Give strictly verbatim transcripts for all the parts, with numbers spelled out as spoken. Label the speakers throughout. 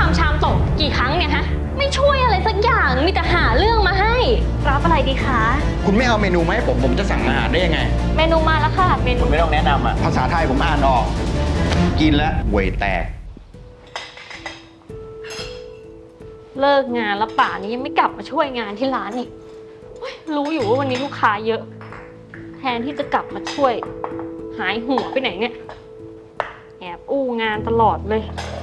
Speaker 1: ำชามตกกี่ครั้งเนี่ยฮะไม่ช่วยอะไรสักอย่างมีแต่หาเรื่องมาให้รับอะไรดีคะ
Speaker 2: คุณไม่เอาเมนูมาให้ผมผมจะสั่งอาหารได้ยังไง
Speaker 1: เมนูมาแล้วค่ะเมนู
Speaker 2: คุณไม่ต้องแนะนำอ่ะภาษาไทยผมอ่านออกกินแล้วเวยแตก
Speaker 1: เลิกงานแล้วป่านี้ยังไม่กลับมาช่วยงานที่ร้านอีกรู้อยู่ว่าวันนี้ลูกค้าเยอะแทนที่จะกลับมาช่วยหายหัวไปไหนเนี่ยแอบอู้งานตลอดเลย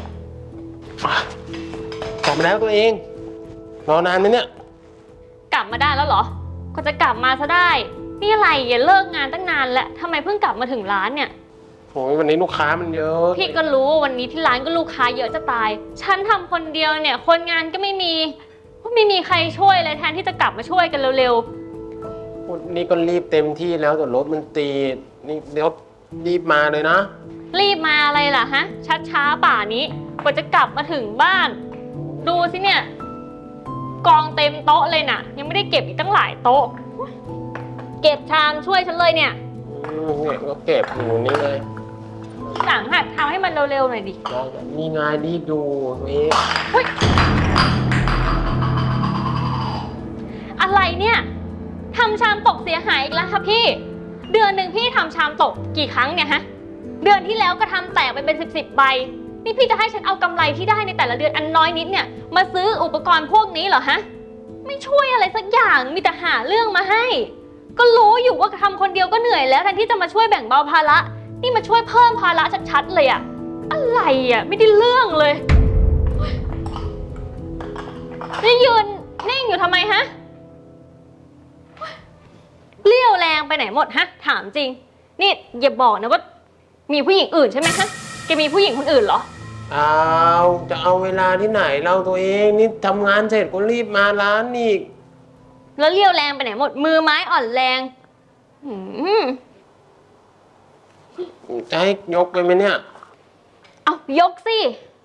Speaker 3: กลับมาแล้วตัวเองรอนานไหมเนี่ย
Speaker 1: กลับมาได้แล้วเหรอก็จะกลับมาซะได้นี่อะไรอย่าเลิกงานตั้งนานแล้วทำไมเพิ่งกลับมาถึงร้านเนี่ย
Speaker 3: โอ้ยวันนี้ลูกค้ามันเยอะ
Speaker 1: พี่ก็รู้ว่าวันนี้ที่ร้านก็ลูกค้าเยอะจะตายฉันทำคนเดียวเนี่ยคนงานก็ไม่มีไม่มีใครช่วยเลยแทนที่จะกลับมาช่วยกันเร็ว
Speaker 3: ๆวันนี้ก็รีบเต็มที่แล้วแต่รถมันติดนี่เดี๋ยวรีบมาเลยนะ
Speaker 1: รีบมาอะไรล่ะฮะชัดช้าป่านี้กว่าจะกลับมาถึงบ้านดูสิเนี่ยกองเต็มโต๊ะเลยน่ะยังไม่ได้เก็บอีกตั้งหลายโต๊ะเก็บชามช่วยฉันเลยเนี่ย
Speaker 3: เนี่ยก็เก็บอยู่นี่เลย
Speaker 1: หลังหัดทำให้มันเร็วๆหน่อยดิ
Speaker 3: นี่ไงรีบดูนี่
Speaker 1: อะไรเนี่ยทำชามตกเสียหายอีกแล้วค่ะพี่เดือนหนึ่งพี่ทำชามตกกี่ครั้งเนี่ยฮะเดือนที่แล้วก็ทำแตกไปเป็นสิบสิบใบนี่พี่จะให้ฉันเอากำไรที่ได้ในแต่ละเดือนอันน้อยนิดเนี่ยมาซื้ออุปกรณ์พวกนี้เหรอฮะไม่ช่วยอะไรสักอย่างมีแต่หาเรื่องมาให้ก็รู้อยู่ว่าทำคนเดียวก็เหนื่อยแล้วแทนที่จะมาช่วยแบ่งเบาภาระนี่มาช่วยเพิ่มภาระชัดๆเลยอะอะไรอะไม่ได้เรื่องเลยนี่ยืนนิ่งอยู่ทำไมฮะเลี้ยวแรงไปไหนหมดฮะถามจริงนี่อย่าบอกนะว่ามีผู้หญิงอื่นใช่ไหมฮะแกมีผู้หญิงคนอื่นเหรอ
Speaker 3: เอาจะเอาเวลาที่ไหนเราตัวเองนี่ทำงานเสร็จก็รีบมาร้านอีก
Speaker 1: แล้วเลี้ยวแรงไปไหนหมดมือไม้อ่อนแรง
Speaker 3: จะให้ยกไปไหมเนี่ย
Speaker 1: เอายกสิ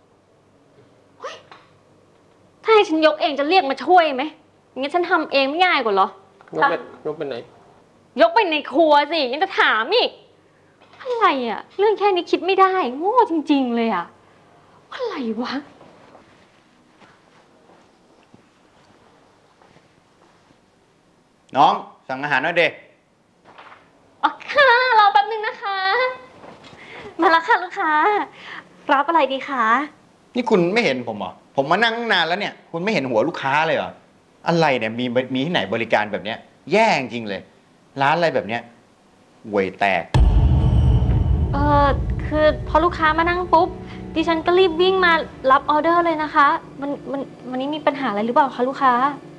Speaker 1: ถ้าให้ฉันยกเองจะเรียกมาช่วยไหมงั้นฉันทำเองไม่ง่ายกว่าเหรอย
Speaker 3: กไปยกไปไหน
Speaker 1: ยกไปในครัวสิยังจะถามอีกอะไรอะเรื่องแค่นี้คิดไม่ได้โง่จริงๆเลยอะอะไรวะ
Speaker 2: น้องสั่งอาหารหน่อยเด็ก
Speaker 1: อ๋อค่ะรอแป๊บนึงนะคะมาแล้วค่ะลูกค้ารับอะไรดีคะ
Speaker 2: นี่คุณไม่เห็นผมเหรอผมมานั่งนานแล้วเนี่ยคุณไม่เห็นหัวลูกค้าเลยเหรออะไรเนี่ยมีมีที่ไหนบริการแบบเนี้ยแย่จริงเลยร้านอะไรแบบเนี้ยห่วยแตก
Speaker 1: เออคือพอลูกค้ามานั่งปุ๊บดิฉันก็รีบวิ่งมารับออเดอร์เลยนะคะมันมันวันนี้มีปัญหาอะไรหรือเปล่าคะลูกค้า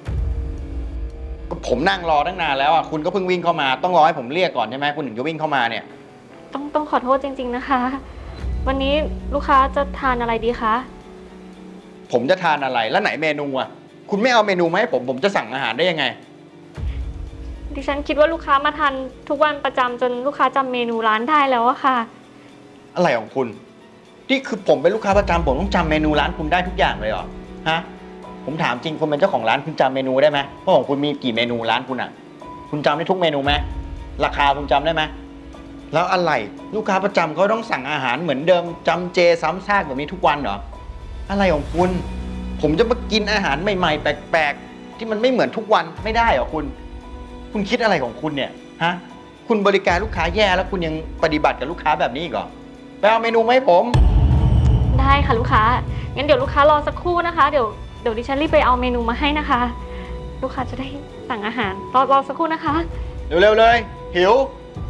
Speaker 2: ผมนั่งรอตั้งนานแล้วอ่ะคุณก็เพิ่งวิ่งเข้ามาต้องรอให้ผมเรียกก่อนใช่ไหมคุณถึงจะวิ่งเข้ามาเนี่ย
Speaker 1: ต้องต้องขอโทษจริงๆนะคะวันนี้ลูกค้าจะทานอะไรดีคะ
Speaker 2: ผมจะทานอะไรแล้วไหนเมนูอ่ะคุณไม่เอาเมนูมาให้ผมผมจะสั่งอาหารได้ยังไง
Speaker 1: ดิฉันคิดว่าลูกค้ามาทานทุกวันประจำจนลูกค้าจำเมนูร้านได้แล้วอะค่ะ
Speaker 2: อะไรของคุณนี่คือผมเป็นลูกค้าประจำผมต้องจำเมนูร้านคุณได้ทุกอย่างเลยเหรอฮะผมถามจริงคุณเป็นเจ้าของร้านคุณจำเมนูได้ไหมเพราะของคุณมีกี่เมนูร้านคุณอ่ะคุณจำได้ทุกเมนูไหมราคาคุณจำได้ไหมแล้วอะไรลูกค้าประจำเขาต้องสั่งอาหารเหมือนเดิมจำเจซ้ำซากแบบนี้ทุกวันเหรออะไรของคุณผมจะมากินอาหารใหม่ๆแปลกๆที่มันไม่เหมือนทุกวันไม่ได้เหรอคุณคุณคิดอะไรของคุณเนี่ยฮะคุณบริการลูกค้าแย่แล้วคุณยังปฏิบัติกับลูกค้าแบบนี้อีกเหรอไปเอาเมนูมาให้ผม
Speaker 1: ได้ค่ะลูกค้างั้นเดี๋ยวลูกค้ารอสักครู่นะคะเดี๋ยวเดี๋ยวดิฉันรีบไปเอาเมนูมาให้นะคะลูกค้าจะได้สั่งอาหารรอรอสักครู่นะคะ
Speaker 2: เร็วๆเลยหิว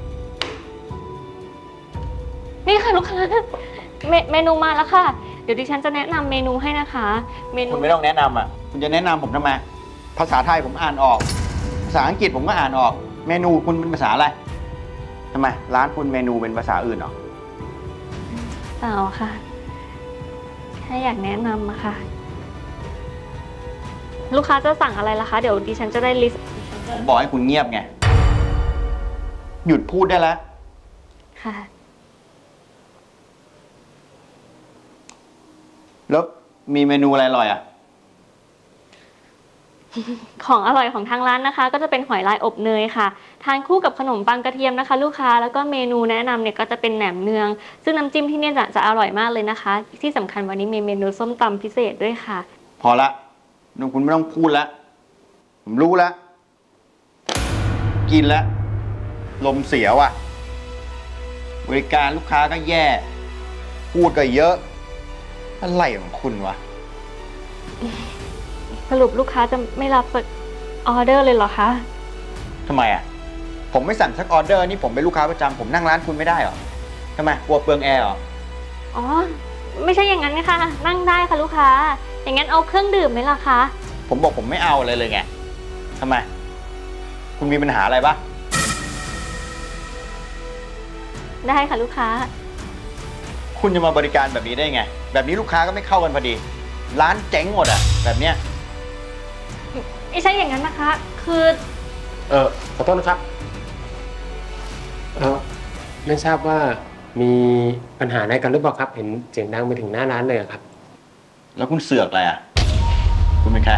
Speaker 1: นี่ค่ะลูกค้าเมเมนูมาแล้วค่ะเดี๋ยวดิฉันจะแนะนำเมนูให้นะคะเมนู
Speaker 2: คุณไม่ต้องแนะนำอ่ะคุณจะแนะนำผมทำไมภาษาไทยผมอ่านออกภาษาอังกฤษผมก็อ่านออกเมนูคุณเป็นภาษาอะไรทำไมร้านคุณเมนูเป็นภาษาอื่นหรอ
Speaker 1: เปล่าค่ะแค่อยากแนะนำอะค่ะลูกค้าจะสั่งอะไรล่ะคะเดี๋ยวดิฉันจะได้ลิสต์
Speaker 2: ผมบอกให้คุณเงียบไงหยุดพูดได้แล้ว
Speaker 1: ค่ะ
Speaker 2: แล้วมีเมนูอะไรอร่อยอ่ะ
Speaker 1: ของอร่อยของทางร้านนะคะ ก็จะเป็นหอยลายอบเนยค่ะทานคู่กับขนมปังกระเทียมนะคะ ลูกค้าแล้วก็เมนูแนะนำเนี่ยก็จะเป็นแหนมเนืองซึ่งน้ำจิ้มที่เนี่ยจะจะอร่อยมากเลยนะคะ ที่สำคัญวันนี้มีเมนูส้มตำพิเศษด้วยค่ะ
Speaker 2: พอละนคุณไม่ต้องพูดละผมรู้ละกินละลมเสียว่ะบริการลูกค้าก็แย่ พูดก็เยอะอะไรของคุณวะ
Speaker 1: สรุปลูกค้าจะไม่รับออเดอร์เลยเหรอคะ
Speaker 2: ทำไมอ่ะผมไม่สั่งสักออเดอร์นี่ผมเป็นลูกค้าประจำผมนั่งร้านคุณไม่ได้เหรอทำไมกลัวเปลืองแอร์เหรอ
Speaker 1: อ๋อไม่ใช่อย่างนั้นนะคะนั่งได้ค่ะลูกค้าอย่างนั้นเอาเครื่องดื่มไหมล่ะคะ
Speaker 2: ผมบอกผมไม่เอาเลยเลยไงทำไม คุณมีปัญหาอะไรปะ
Speaker 1: ได้ค่ะลูกค้า
Speaker 2: คุณจะมาบริการแบบนี้ได้ไง แบบนี้ลูกค้าก็ไม่เข้ากันพอดี ร้านเจ๊งหมดอ่ะแบบเนี้ย
Speaker 1: ไม่ใช่อย่างนั้นนะคะ คือ
Speaker 3: เออขอโทษนะครับเออไม่ทราบว่ามีปัญหาอะไรกันหรือเปล่าครับ เห็นเสียงดังไปถึงหน้าร้านเลยอะครับ
Speaker 2: แล้วคุณเสือกอะไรอ่ะคุณเป็นใคร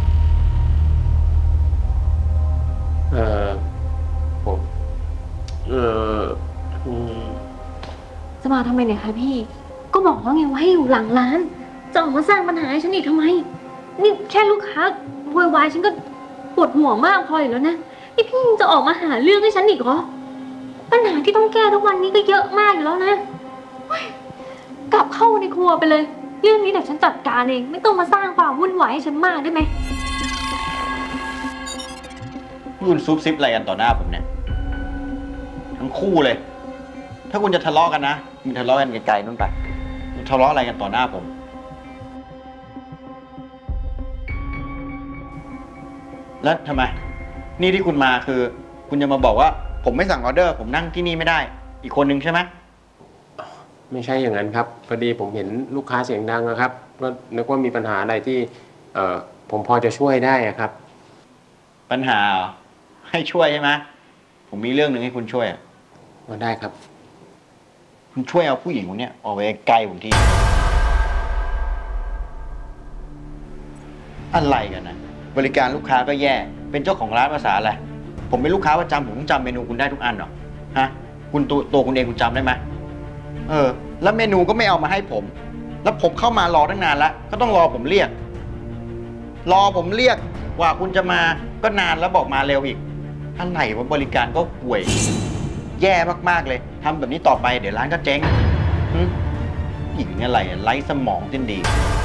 Speaker 3: เออผมเอออืม
Speaker 1: จะมาทำไมเนี่ยคะพี่ ก็บอกแล้วไงว่าให้อยู่หลังร้าน จะออกมาสร้างปัญหาให้ฉันอีกทำไม นี่แค่ลูกค้าโวยวายฉันก็ปวดหัวมากพออยู่แล้วนะ นี่พี่ยังจะออกมาหาเรื่องให้ฉันอีกเหรอ ปัญหาที่ต้องแก้ทุกวันนี้ก็เยอะมากอยู่แล้วนะเฮ้ยกลับเข้าในครัวไปเลย เรื่องนี้เดี๋ยวฉันจัดการเอง ไม่ต้องมาสร้างความวุ่นวายให้ฉันมากได้ไหม
Speaker 2: คุณซุบซิบอะไรกันต่อหน้าผมเนี่ย ทั้งคู่เลย ถ้าคุณจะทะเลาะกันนะคุณทะเลาะกันไกลๆนู่นไปคุณทะเลาะอะไรกันต่อหน้าผม แล้วทำไม นี่ที่คุณมาคือ คุณจะมาบอกว่า ผมไม่สั่งออเดอร์ ผมนั่งที่นี่ไม่ได้ อีกคนนึงใช่ไหม
Speaker 3: ไม่ใช่อย่างนั้นครับพอดีผมเห็นลูกค้าเสียงดังนะครับก็นึกว่ามีปัญหาอะไรที่เอ่อผมพอจะช่วยได้อะครับ
Speaker 2: ปัญหาเหรอให้ช่วยใช่ไหมผมมีเรื่องหนึ่งให้คุณช่วยอะ
Speaker 3: มาได้ครับ
Speaker 2: คุณช่วยเอาผู้หญิงคนเนี้ยออกไปไกลผมทีอะไรกันนะบริการลูกค้าก็แย่ เป็นเจ้าของร้านภาษาอะไรผมเป็นลูกค้าประจำผมต้องจำเมนูคุณได้ทุกอันเหรอฮะคุณตัวตัวคุณเองคุณจำได้ไหมเออ แล้วเมนูก็ไม่เอามาให้ผม แล้วผมเข้ามารอตั้งนานแล้วก็ต้องรอผมเรียก รอผมเรียกกว่าคุณจะมาก็นานแล้วบอกมาเร็วอีกอะไรวะบริการก็ห่วย แย่มากๆเลยทำแบบนี้ต่อไปเดี๋ยวร้านก็เจ๊งหึหญิงอะไรอะไร้สมองสิ้นดี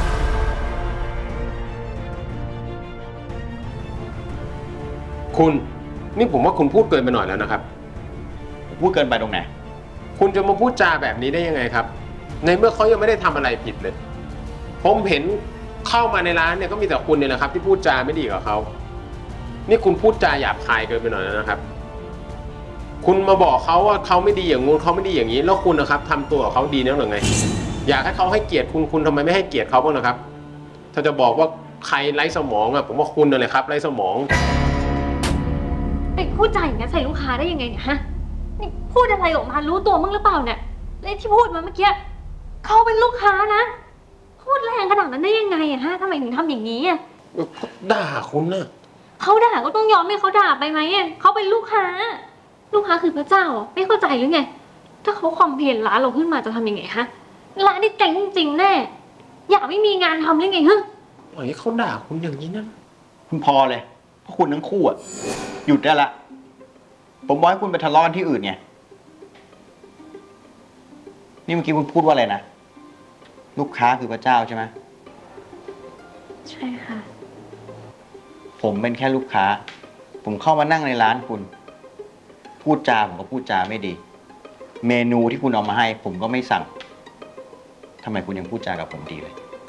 Speaker 3: คุณนี่ผมว่าคุณพูดเกินไปหน่อยแล้วนะครับ
Speaker 2: พูดเกินไปตรงไหน
Speaker 3: คุณจะมาพูดจาแบบนี้ได้ยังไงครับ ในเมื่อเขายังไม่ได้ทำอะไรผิดเลย ผมเห็นเข้ามาในร้านเนี่ยก็มีแต่คุณเนี่ยแหละครับ ที่พูดจาไม่ดีกับเขานี่คุณพูดจาหยาบคายเกินไปหน่อยแล้วนะครับ คุณมาบอกเขาว่าเขาไม่ดีอย่างงู้นเขาไม่ดีอย่างนี้ แล้วคุณนะครับทำตัวกับเขาดีนั่นหรือไง อยากให้เขาให้เกียรติคุณคุณทำไมไม่ให้เกียรติเขาบ้างนะครับ ถ้าจะบอกว่าใครไร้สมองอะผมว่าคุณนั่นแหละครับไร้สมอง
Speaker 1: ไปพูดจาอย่างนี้นใส่ลูกค้าได้ยังไงเนี่ยฮะ นี่พูดอะไรออกมารู้ตัวมั้งหรือเปล่าเนี่ยแล้วที่พูดมาเมื่อกี้เขาเป็นลูกค้านะ พูดแรงขนาดนั้นได้ยังไงอะฮะทำไมถึงทำอย่างนี้อะ
Speaker 3: ด่าคุณน่ะ
Speaker 1: เขาด่าก็ต้องยอมให้เขาด่าไปไหมอะเขาเป็นลูกค้า ลูกค้าคือพระเจ้าอะไม่เข้าใจหรือไง ถ้าเขาคอมเพลนร้านเราขึ้นมาจะทำยังไงฮะ ร้านนี่เจ๊งจริงๆแน่ อยากไม่มีงานทำหรือไงฮะ
Speaker 3: ปล่อยให้เขาด่าคุณอย่างนี้นะ
Speaker 2: คุณพอเลยเพราะคุณทั้งคู่อะหยุดได้ละ ผมบอกให้คุณไปทะเลาะกันที่อื่นไงนี่เมื่อกี้คุณพูดว่าอะไรนะลูกค้าคือพระเจ้าใช่ไหม
Speaker 1: ใช่ค่ะ
Speaker 2: ผมเป็นแค่ลูกค้า ผมเข้ามานั่งในร้านคุณ พูดจาผมก็พูดจาไม่ดี เมนูที่คุณเอามาให้ ผมก็ไม่สั่งทำไมคุณยังพูดจากับผมดีเลย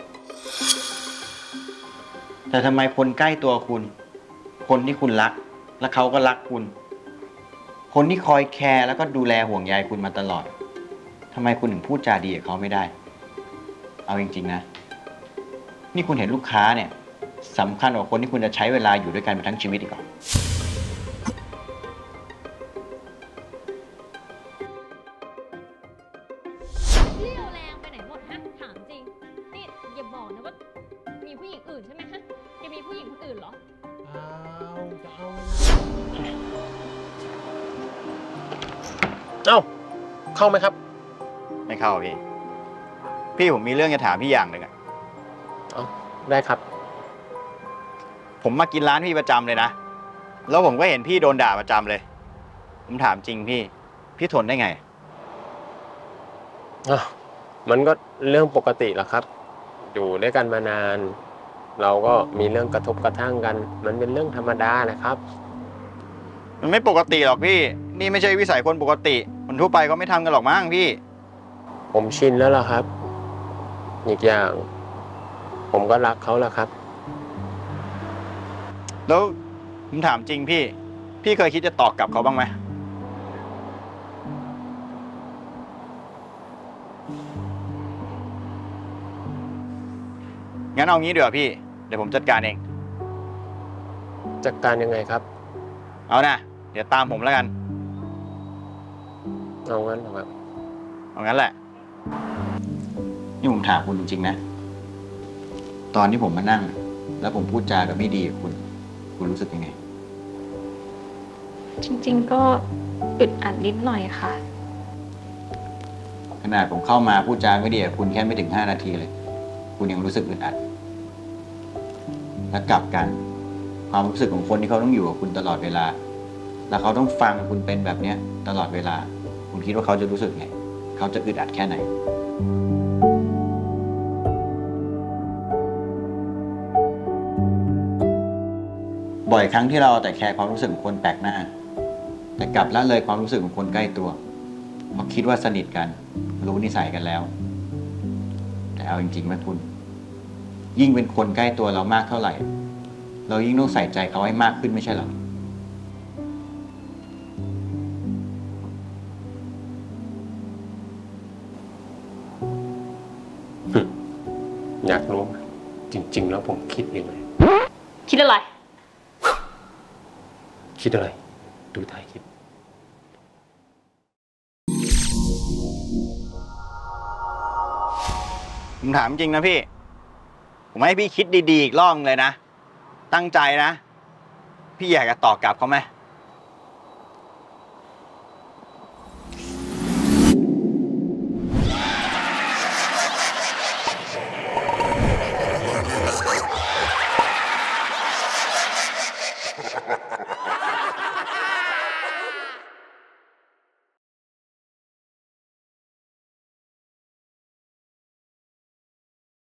Speaker 2: แต่ทำไมคนใกล้ตัวคุณ คนที่คุณรัก และเขาก็รักคุณ คนที่คอยแคร์แล้วก็ดูแลห่วงใยคุณมาตลอดทำไมคุณถึงพูดจาดีกับเขาไม่ได้ เอาจริงๆนะ นี่คุณเห็นลูกค้าเนี่ยสำคัญกว่าคนที่คุณจะใช้เวลาอยู่ด้วยกันไปทั้งชีวิตอีกเหรอ
Speaker 1: เรี่ยวแรงไปไหนหมดฮะถามจริง นี่อย่าบอกนะว่ามีผู้หญิงอื่นใช่ไหมฮะยังมีผู้หญิงคนอื่นเหรอ
Speaker 3: เอ้าเข้าไหมครับ
Speaker 2: ไม่เข้าพี่ พี่ผมมีเรื่องจะถามพี่อย่างหนึ่งอะ
Speaker 3: เอ้าได้ครับ
Speaker 2: ผมมากินร้านพี่ประจำเลยนะ แล้วผมก็เห็นพี่โดนด่าประจำเลย ผมถามจริงพี่ พี่ทนได้ไง
Speaker 3: อ่ะมันก็เรื่องปกติแหละครับ อยู่ด้วยกันมานาน เราก็มีเรื่องกระทบกระทั่งกัน มันเป็นเรื่องธรรมดานะครับ
Speaker 2: มันไม่ปกติหรอกพี่ นี่ไม่ใช่วิสัยคนปกติ คนทั่วไปก็ไม่ทำกันหรอกมั้งพี่
Speaker 3: ผมชินแล้วล่ะครับ อีกอย่าง ผมก็รักเขาแล้วครับ
Speaker 2: แล้วผมถามจริงพี่ พี่เคยคิดจะตอบกลับเขาบ้างไหม งั้นเอางี้ดีกว่าพี่ เดี๋ยวผมจัดการเอง
Speaker 3: จัดการยังไงครับ
Speaker 2: เอานะ เดี๋ยวตามผมแล้วกัน
Speaker 3: เอางั้นเหรอครับ
Speaker 2: เอางั้นแหละ นี่ผมถามคุณจริงๆนะ ตอนที่ผมมานั่ง แล้วผมพูดจากับไม่ดีกับคุณ คุณรู้สึกยังไง
Speaker 1: จริงๆก็อึดอัดนิดหน่อยค่ะ
Speaker 2: ขนาดผมเข้ามาพูดจาไม่ดีกับคุณแค่ไม่ถึงห้านาทีเลย คุณยังรู้สึกอึดอัด และกลับกัน ความรู้สึกของคนที่เขาต้องอยู่กับคุณตลอดเวลา แล้วเขาต้องฟังคุณเป็นแบบเนี้ยตลอดเวลา คุณคิดว่าเขาจะรู้สึกไง เขาจะอึดอัดแค่ไหน บ่อยครั้งที่เราแต่แคร์ความรู้สึกของคนแปลกหน้า แต่กลับละเลยความรู้สึกของคนใกล้ตัวเพราะคิดว่าสนิทกัน รู้นิสัยกันแล้ว แต่เอาจริงๆไหมคุณ ยิ่งเป็นคนใกล้ตัวเรามากเท่าไหร่ เรายิ่งต้องใส่ใจเขาให้มากขึ้นไม่ใช่หรอ
Speaker 3: อยากรู้ไหมจริง ๆ แล้วผมคิดยังไง
Speaker 1: คิดอะไร
Speaker 3: คิดอะไร ดูถ่ายคลิป
Speaker 2: ผมถามจริงนะพี่ ผมให้พี่คิดดีๆอีกรอบเลยนะ ตั้งใจนะ พี่อยากจะตอบกลับเขาไหม